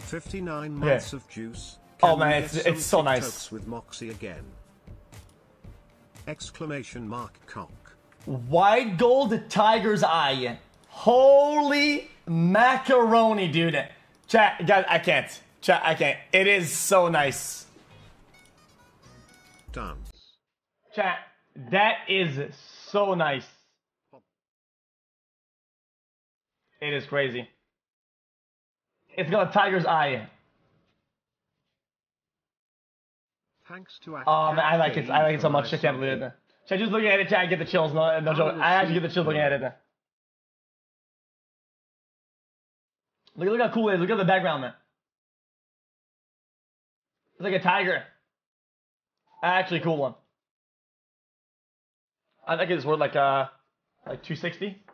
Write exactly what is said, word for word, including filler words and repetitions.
fifty-nine months of juice. Oh man, it's it's so nice. With Moxie again. Exclamation mark cock. White gold tiger's eye. Holy macaroni, dude. Chat, guys, I can't. Chat, I can't. It is so nice. Dance. Chat, that is so nice. It is crazy. It's got a tiger's eye. Thanks to Oh man, I like it. I like it so much. I can't believe it. Chat, just looking at it, chat, I get the chills. No, no joke. I actually get the chills looking at it. Look, look how cool it is. Look at the background, man. It's like a tiger. Actually, cool one. I think it's worth like uh, like two sixty.